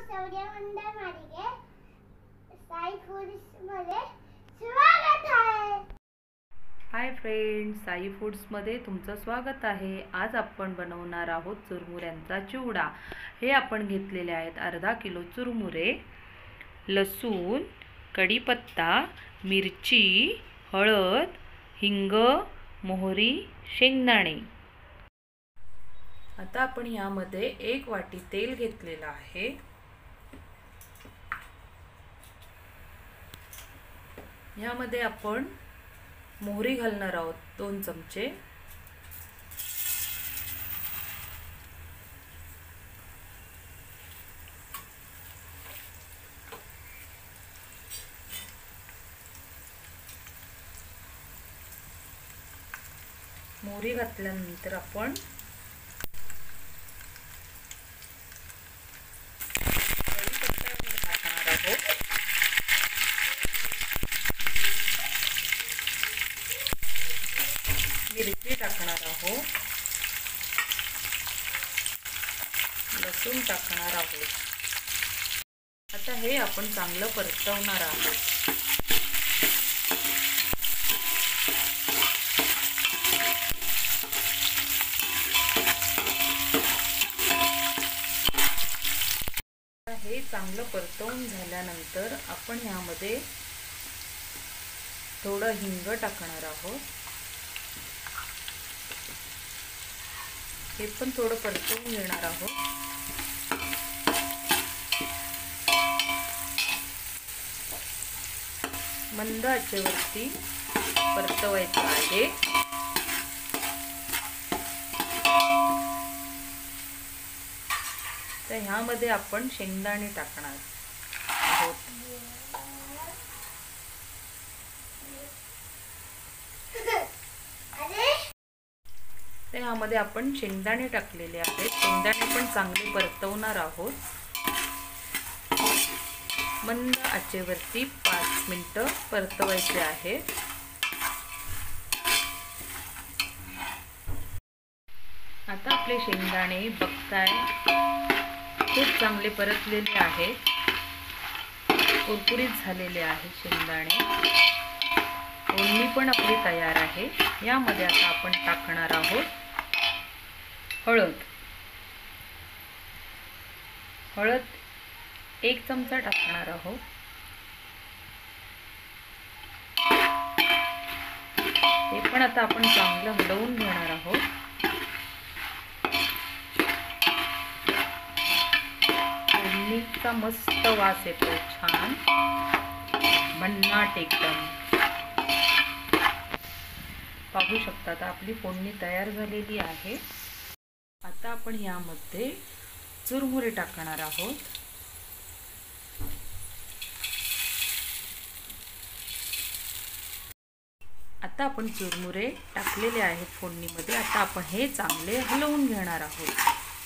शौर्य मंडळ मालिकेत साई फूड्समध्ये स्वागत आहे। हाय फ्रेंड्स, साई फूड्समध्ये तुमचं स्वागत आहे। आज आपण बनवणार आहोत चुरमुऱ्यांचा चिवडा। हे आपण घेतलेले आहेत अर्धा किलो चुरमुरे, लसूण, कढीपत्ता, मिरची, हळद, हिंग, मोहरी, शेंगदाणे। आता आपण यामध्ये 1 वाटी तेल घेतलेलं आहे। यामध्ये आपण मोहरी घालणार आहोत 2 चमचे, मोहरी घातल्यानंतर आपण मिरची टाकणार आहोत, लसूण टाकणार आहोत। आता हे आपण चांगलं परतवणार आहोत। हे चांगलं परतवून झाल्यानंतर आपण यामध्ये थोडं हिंग टाकणार आहोत। हे पण थोडं परतवून घेणार आहोत। मंद आचेवरती परतवायचं आहे। तर ह्यामध्ये आपण शेंगदाणे टाकणार आहोत। तर ह्यामध्ये आपण शेंगदाणे टाकलेले आहेत। शेंगदाणे पण चांगले परतवणार आहोत। मंद आचेवरती 5 मिनिटं परतवायचे आहे। आता आपले शेंगदाणे बघताय खूप चांगले परतलेले आहेत, कुरकुरीत झालेले आहेत शेंगदाणे। फोडणी पण आपली तयार आहे। यामध्ये आता आपण टाकणार आहोत हळद। 1 चमचा टाकणार आहोत। हे पण आता आपण चांगलं हलवून घेणार आहोत। फोडणीचा मस्त वास येतो, छान भन्नाट एकदम। पाहू शकता आता आपली फोडणी तयार झालेली आहे। आता आपण यामध्ये चुरमुरे टाकणार आहोत। आता आपण चुरमुरे टाकलेले आहेत फोडणीमध्ये। आता आपण हे चांगले हलवून घेणार आहोत।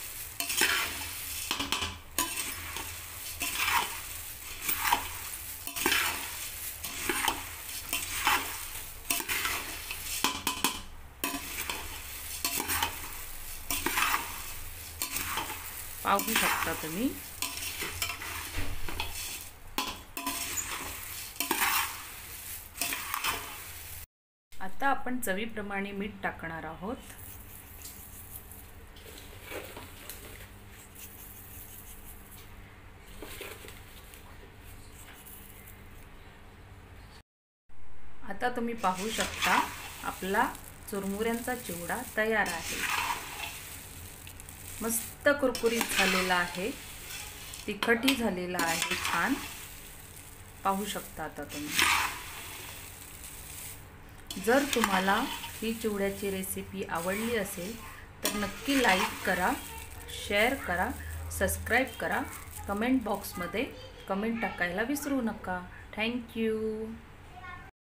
पाहू शकता तुम्ही। आता आपण चवीप्रमाणे मीठ टाकणार आहोत। आता तुम्ही पाहू शकता आपला चुरमुऱ्यांचा चिवडा तयार आहे। मस्त कुरकुरीत झालेला आहे, तिखटही झालेला आहे, छान। पाहू शकता आता तुम्ही। जर तुम्हाला ही चिवड्याची रेसिपी आवडली असेल तर नक्की लाईक करा, शेअर करा, सबस्क्राईब करा। कमेंट बॉक्समध्ये कमेंट टाकायला विसरू नका। थँक्यू।